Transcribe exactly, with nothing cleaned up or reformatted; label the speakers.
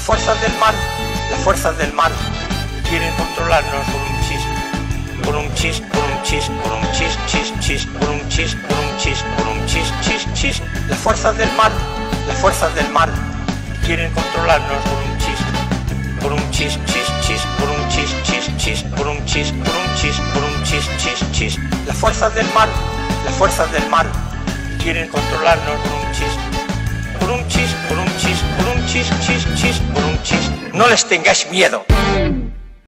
Speaker 1: Las fuerzas del mal, las fuerzas del mal quieren controlarnos con un chis, con un chis, con un chis, con un chis, chis, chis, con un chis, con un chis, con un chis, chis, chis. Las fuerzas del mal, las fuerzas del mal quieren controlarnos con un chis, con un chis, chis, chis, con un chis, chis, chis, con un chis, con un chis, con un chis, chis, chis. Las fuerzas del mal, las fuerzas del mal quieren controlarnos con un chis, con un chis, con un chis, con un chis, chis, chis, con un chis. No les tengáis miedo.